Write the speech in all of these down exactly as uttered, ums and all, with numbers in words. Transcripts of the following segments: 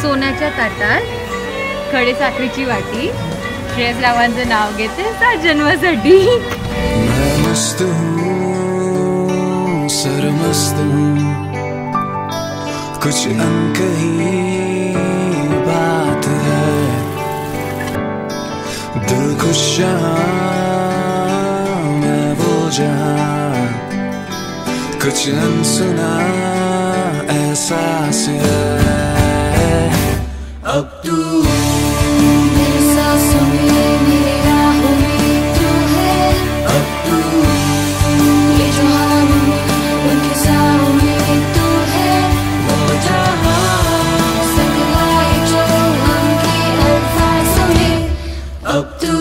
सोन्याच्या ताटात खडे साखरेची वाटी, श्रेयस रावांचं नाव घेते सात जन्मासाठी. मैं मस्त हूँ, सरमस्त हूँ, कुछ अनकही बात है, दिल खुश मैं वो जहाँ, कुछ अनसुना एहसास है. अब तू मेरी सांसों में, मेरी राहों में तू है. अब तू ये जो हालों में, उनके साओं में तू है. वो जहाँ संग लाए जो हमके अल्फाज़ों में. अब तू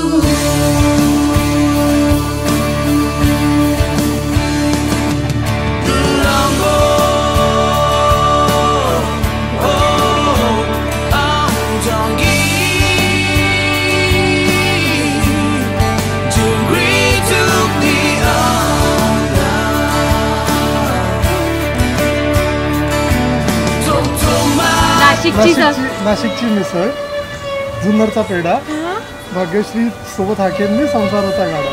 नाशिकची नाशिकची नाशिकची मिसळ, जुन्नरचा पेढा, भाग्यश्री सोबत हाकेंनी संसाराचा गाडा.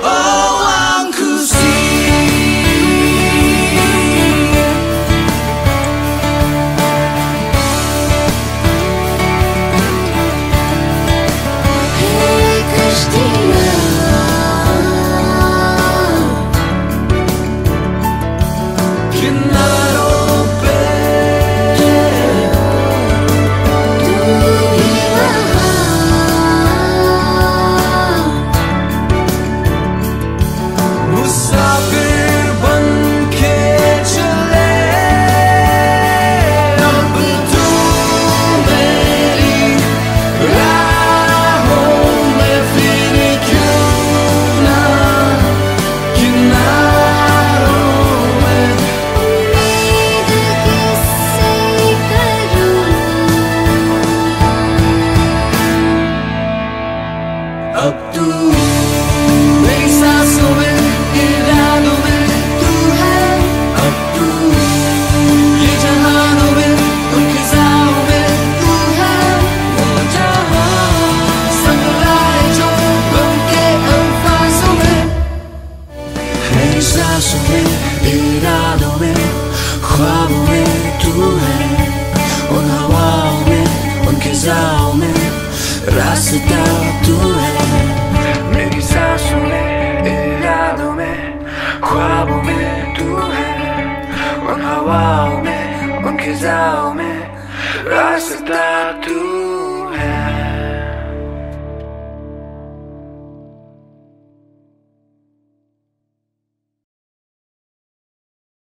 अब तू मेरी सांसों में, इरादों में तू है. अब तू ये जहानों में, उनके साओं में तू है. वो जहाँ संग लाए जो उनके अल्फाज़ों में. मेरी सांसों में, इरादों में, ख्वाबों में तू है. उन हवाओं में, उनके साओं में रास्ता तू है. मेरी सांसों में, इरादों में, ख्वाबों में तू है. उन हवाओं में, उन खिजाओं में रास्ता तू